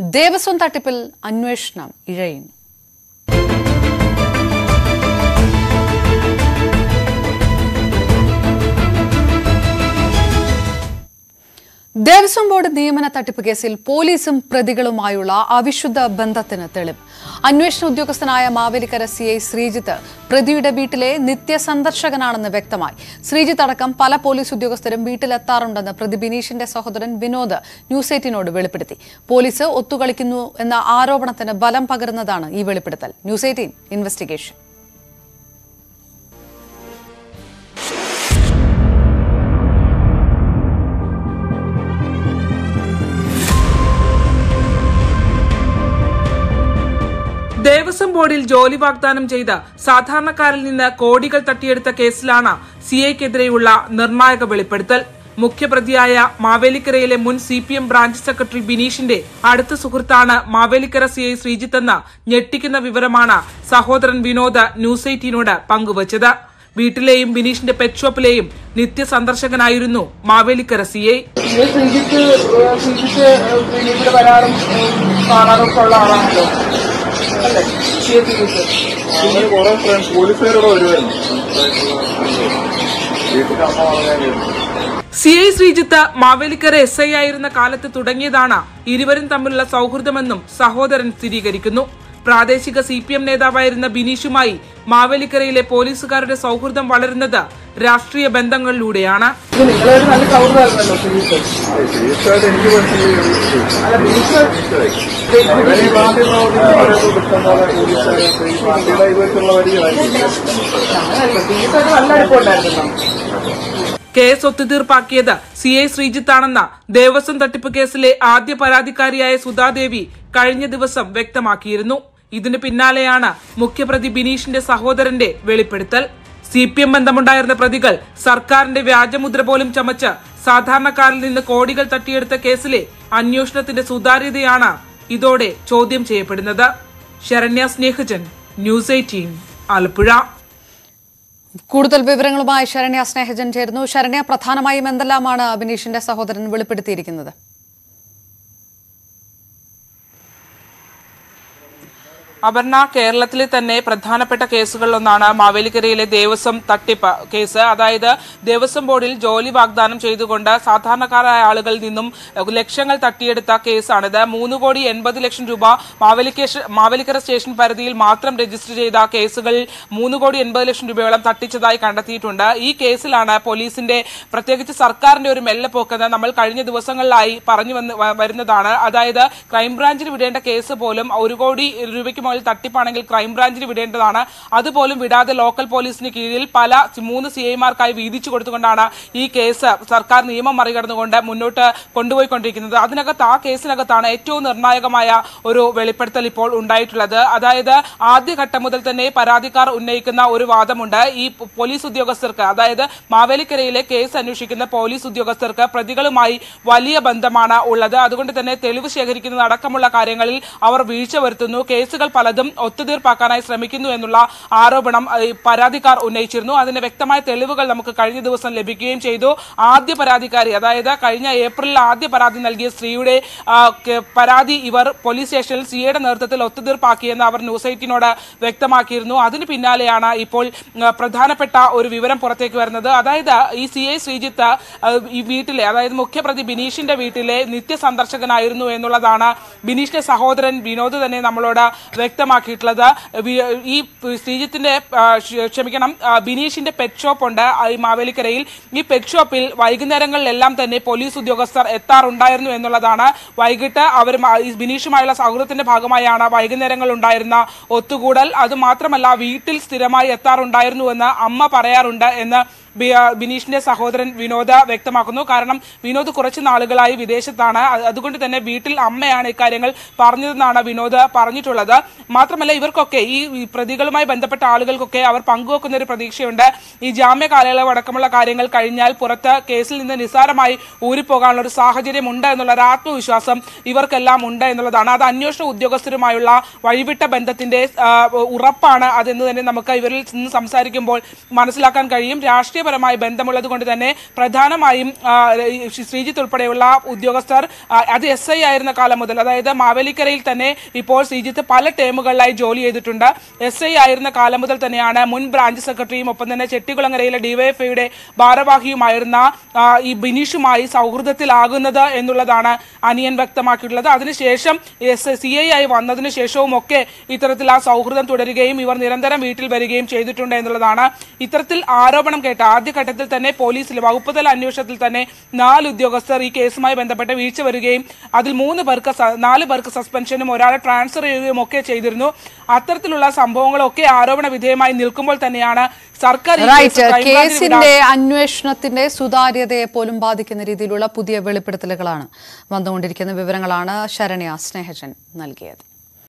ദേവസ്വം തട്ടിപ്പിൽ അന്വേഷണം ഇഴയുന്നു. ദേവസ്വം ബോർഡ് നിയമന തട്ടിപ്പ് കേസിൽ പോലീസും പ്രതികളുമായുള്ള അവിശുദ്ധ ബന്ധത്തിന് തെളിവ്. അന്വേഷണ ഉദ്യോഗസ്ഥനായ മാവേലിക്കര സിഐ ശ്രീജിത്ത് പ്രതിയുടെ വീട്ടിലെ നിത്യസന്ദർശകനാണെന്ന് വ്യക്തമായി. ശ്രീജിത്ത് അടക്കം പല പോലീസ് ഉദ്യോഗസ്ഥരും വീട്ടിലെത്താറുണ്ടെന്ന് പ്രതി ബിനീഷിന്റെ സഹോദരൻ വിനോദ് ന്യൂസ് 18 വെളിപ്പെടുത്തി. പോലീസ് ഒത്തുകളിക്കുന്നു എന്ന ആരോപണത്തിന് ബലം പകരുന്നതാണ് ഈ വെളിപ്പെടുത്തൽ. News 18 investigation. ദേവസ്വം ബോർഡിൽ ജോലി വാഗ്ദാനം ചെയ്ത് സാധാരണക്കാരിൽ നിന്ന് കോടികൾ തട്ടിയെടുത്ത കേസിലാണ് സിഐക്കെതിരെയുള്ള നിർണായക വെളിപ്പെടുത്തൽ. മുഖ്യപ്രതിയായ മാവേലിക്കരയിലെ മുൻ CPM ബ്രാഞ്ച് സെക്രട്ടറി ബിനീഷിന്റെ അടുത്ത സുഹൃത്താണ് മാവേലിക്കര സിഐ ശ്രീജിത്ത് എന്ന ഞെട്ടിക്കുന്ന വിവരമാണ് സഹോദരൻ വിനോദ് ന്യൂസ് 18 പങ്കുവച്ചത്. വീട്ടിലെയും ബിനീഷിന്റെ പെറ്റ് ഷോപ്പിലെയും നിത്യ സന്ദർശകനായിരുന്നു Mavelikara CI. CI Sreejith Mavelikara SI ആയിരുന്ന കാലത്ത് തുടങ്ങിയതാണ് ഇരുവരും തമ്മിലുള്ള സൗഹൃദമെന്നും സഹോദരൻ സ്ഥിരീകരിക്കുന്നു. പ്രാദേശിക CPM നേതാവായിരുന്ന ബിനീഷുമായി മാവേലിക്കരയിലെ പോലീസുകാരുടെ സൗഹൃദം വളരുന്നത് രാഷ്ട്രീയ ബന്ധങ്ങളിലൂടെയാണ്. കേസ് ഒത്തുതീർപ്പാക്കിയത് സിഐ ശ്രീജിത്താണെന്ന ദേവസ്വം തട്ടിപ്പ് കേസിലെ ആദ്യ പരാതിക്കാരിയായ സുധാദേവി കഴിഞ്ഞ ദിവസം വ്യക്തമാക്കിയിരുന്നു. ഇതിനു പിന്നാലെയാണ് മുഖ്യപ്രതി ബിനീഷിന്റെ സഹോദരന്റെ വെളിപ്പെടുത്തൽ. CPM ബന്ധമുണ്ടായിരുന്ന പ്രതികൾ സർക്കാരിന്റെ വ്യാജമുദ്ര പോലും ചമച്ച് സാധാരണക്കാരിൽ നിന്ന് കോടികൾ തട്ടിയെടുത്ത കേസിലെ അന്വേഷണത്തിന്റെ സുതാര്യതയാണ് ഇതോടെ ചോദ്യം ചെയ്യപ്പെടുന്നത്. ശരണ്യ സ്നേഹജൻ, ന്യൂസ് 18 ആലപ്പുഴ. കൂടുതൽ വിവരങ്ങളുമായി ശരണ്യ സ്നേഹജൻ ചേരുന്നു. ശരണ്യ, പ്രധാനമായും എന്തെല്ലാമാണ് ബിനീഷിന്റെ സഹോദരൻ വെളിപ്പെടുത്തിയിരിക്കുന്നത്? അപർണ, കേരളത്തിലെ തന്നെ പ്രധാനപ്പെട്ട കേസുകളിലൊന്നാണ് മാവേലിക്കരയിലെ ദേവസ്വം തട്ടിപ്പ് കേസ്. അതായത് ദേവസ്വം ബോർഡിൽ ജോലി വാഗ്ദാനം ചെയ്തുകൊണ്ട് സാധാരണക്കാരായ ആളുകളിൽ നിന്നും ലക്ഷങ്ങൾ തട്ടിയെടുത്ത കേസാണിത്. 3,80,00,000 രൂപ മാവേലിക്കര സ്റ്റേഷൻ പരിധിയിൽ മാത്രം രജിസ്റ്റർ ചെയ്ത കേസുകളിൽ 3,80,00,000 രൂപയോളം തട്ടിച്ചതായി കണ്ടെത്തിയിട്ടുണ്ട്. ഈ കേസിലാണ് പോലീസിന്റെ, പ്രത്യേകിച്ച് സർക്കാരിന്റെ ഒരു മെല്ലെപ്പോക്കെന്ന് നമ്മൾ കഴിഞ്ഞ ദിവസങ്ങളിലായി പറഞ്ഞു വരുന്നതാണ്. അതായത് ക്രൈംബ്രാഞ്ചിന് വിടേണ്ട കേസ് പോലും 1 കോടി രൂപയ്ക്ക് തട്ടിപ്പാണെങ്കിൽ ക്രൈംബ്രാഞ്ചിന് വിടേണ്ടതാണ്. അതുപോലും വിടാതെ ലോക്കൽ പോലീസിന് കീഴിൽ പല 3 CIമാർക്കായി വീതിച്ചു കൊടുത്തുകൊണ്ടാണ് ഈ കേസ് സർക്കാർ നിയമം മറികടന്നുകൊണ്ട് മുന്നോട്ട് കൊണ്ടുപോയിക്കൊണ്ടിരിക്കുന്നത്. ആ കേസിനകത്താണ് ഏറ്റവും നിർണായകമായ ഒരു വെളിപ്പെടുത്തൽ ഇപ്പോൾ ഉണ്ടായിട്ടുള്ളത്. അതായത് ആദ്യഘട്ടം മുതൽ തന്നെ പരാതിക്കാർ ഉന്നയിക്കുന്ന ഒരു വാദമുണ്ട്. ഈ പോലീസ് ഉദ്യോഗസ്ഥർക്ക്, അതായത് മാവേലിക്കരയിലെ കേസ് അന്വേഷിക്കുന്ന പോലീസ് ഉദ്യോഗസ്ഥർക്ക് പ്രതികളുമായി വലിയ ബന്ധമാണ് ഉള്ളത്. അതുകൊണ്ട് തന്നെ തെളിവ് ശേഖരിക്കുന്നത് അടക്കമുള്ള കാര്യങ്ങളിൽ അവർ വീഴ്ച വരുത്തുന്നു. കേസുകൾ പലതും ഒത്തുതീർപ്പാക്കാനായി ശ്രമിക്കുന്നു എന്നുള്ള ആരോപണം പരാതിക്കാർ ഉന്നയിച്ചിരുന്നു. അതിന്റെ വ്യക്തമായ തെളിവുകൾ നമുക്ക് കഴിഞ്ഞ ദിവസം ലഭിക്കുകയും ചെയ്തു. ആദ്യ പരാതിക്കാരി, അതായത് കഴിഞ്ഞ ഏപ്രിലിൽ ആദ്യ പരാതി നൽകിയ സ്ത്രീയുടെ പരാതി ഇവർ പോലീസ് സ്റ്റേഷനിൽ സിഐയുടെ നേതൃത്വത്തിൽ ഒത്തുതീർപ്പാക്കിയെന്ന് അവർ ന്യൂസ് 18 വ്യക്തമാക്കിയിരുന്നു. അതിന് പിന്നാലെയാണ് ഇപ്പോൾ പ്രധാനപ്പെട്ട ഒരു വിവരം പുറത്തേക്ക് വരുന്നത്. അതായത് ഈ സിഐ ശ്രീജിത്ത് ഈ വീട്ടിലെ, അതായത് മുഖ്യപ്രതി ബിനീഷിന്റെ വീട്ടിലെ നിത്യ സന്ദർശകനായിരുന്നു എന്നുള്ളതാണ് ബിനീഷിന്റെ സഹോദരൻ വിനോദ് തന്നെ നമ്മളോട് വ്യക്തമാക്കിയിട്ടുള്ളത്. ഈ ശ്രീജിത്തിന്റെ ബിനീഷിന്റെ പെറ്റ് ഷോപ്പ് ഉണ്ട് ഈ മാവേലിക്കരയിൽ. ഈ പെറ്റ് ഷോപ്പിൽ വൈകുന്നേരങ്ങളിലെല്ലാം തന്നെ പോലീസ് ഉദ്യോഗസ്ഥർ എത്താറുണ്ടായിരുന്നു എന്നുള്ളതാണ്. വൈകിട്ട് അവർ ബിനീഷുമായുള്ള സൗഹൃദത്തിന്റെ ഭാഗമായാണ് വൈകുന്നേരങ്ങളിൽ ഉണ്ടായിരുന്ന ഒത്തുകൂടൽ. അതുമാത്രമല്ല, വീട്ടിൽ സ്ഥിരമായി എത്താറുണ്ടായിരുന്നുവെന്ന് അമ്മ പറയാറുണ്ട് എന്ന് ബിനീഷിന്റെ സഹോദരൻ വിനോദ് വ്യക്തമാക്കുന്നു. കാരണം വിനോദ് കുറച്ച് നാളുകളായി വിദേശത്താണ്. അതുകൊണ്ട് തന്നെ വീട്ടിൽ അമ്മയാണ് ഇക്കാര്യങ്ങൾ പറഞ്ഞതെന്നാണ് വിനോദ് പറഞ്ഞിട്ടുള്ളത്. മാത്രമല്ല, ഇവർക്കൊക്കെ ഈ പ്രതികളുമായി ബന്ധപ്പെട്ട ആളുകൾക്കൊക്കെ അവർ പങ്കുവെക്കുന്ന ഒരു പ്രതീക്ഷയുണ്ട്. ഈ ജാമ്യ കാലയളവ് അടക്കമുള്ള കാര്യങ്ങൾ കഴിഞ്ഞാൽ പുറത്ത് കേസിൽ നിന്ന് നിസ്സാരമായി ഊരിപ്പോകാനുള്ള ഒരു സാഹചര്യം ഉണ്ട് എന്നുള്ള ഒരു ആത്മവിശ്വാസം ഇവർക്കെല്ലാം ഉണ്ട് എന്നുള്ളതാണ്. അത് അന്വേഷണ ഉദ്യോഗസ്ഥരുമായുള്ള വഴിവിട്ട ബന്ധത്തിന്റെ ഉറപ്പാണ് അതെന്ന് തന്നെ നമുക്ക് ഇവരിൽ നിന്ന് സംസാരിക്കുമ്പോൾ മനസ്സിലാക്കാൻ കഴിയും. രാഷ്ട്രീയ രാഷ്ട്രീയപരമായി ബന്ധമുള്ളത് കൊണ്ട് തന്നെ പ്രധാനമായും ശ്രീജിത്ത് ഉൾപ്പെടെയുള്ള ഉദ്യോഗസ്ഥർ അത് SI ആയിരുന്ന കാലം മുതൽ, അതായത് മാവേലിക്കരയിൽ തന്നെ ഇപ്പോൾ ശ്രീജിത്ത് പല ടേമുകളിലായി ജോലി ചെയ്തിട്ടുണ്ട്. SI ആയിരുന്ന കാലം മുതൽ തന്നെയാണ് മുൻ ബ്രാഞ്ച് സെക്രട്ടറിയും ഒപ്പം തന്നെ ചെട്ടികുളങ്ങരയിലെ DYFIയുടെ ഭാരവാഹിയുമായിരുന്ന ഈ ബിനീഷുമായി സൗഹൃദത്തിലാകുന്നത് എന്നുള്ളതാണ് അനിയൻ വ്യക്തമാക്കിയിട്ടുള്ളത്. അതിനുശേഷം CI ആയി വന്നതിന് ശേഷവും ഒക്കെ ഇത്തരത്തിൽ ആ സൗഹൃദം തുടരുകയും ഇവർ നിരന്തരം വീട്ടിൽ വരികയും ചെയ്തിട്ടുണ്ട് എന്നുള്ളതാണ്. ഇത്തരത്തിൽ ആരോപണം കേട്ട ആദ്യഘട്ടത്തിൽ തന്നെ പോലീസിൽ വകുപ്പ് തല അന്വേഷണത്തിൽ തന്നെ 4 ഉദ്യോഗസ്ഥർ ഈ കേസുമായി ബന്ധപ്പെട്ട് വീഴ്ച വരികയും അതിൽ 4 പേർക്ക് സസ്പെൻഷനും ഒരാളെ ട്രാൻസ്ഫർ ചെയ്യുകയും ഒക്കെ ചെയ്തിരുന്നു. അത്തരത്തിലുള്ള സംഭവങ്ങളൊക്കെ ആരോപണ വിധേയമായി നിൽക്കുമ്പോൾ തന്നെയാണ് സർക്കാർ കേസിന്റെ അന്വേഷണത്തിന്റെ സുതാര്യതയെ പോലും ബാധിക്കുന്ന രീതിയിലുള്ള പുതിയ വെളിപ്പെടുത്തലുകളാണ് വന്നുകൊണ്ടിരിക്കുന്ന വിവരങ്ങളാണ് ശരണ്യ സ്നേഹജൻ നൽകിയത്.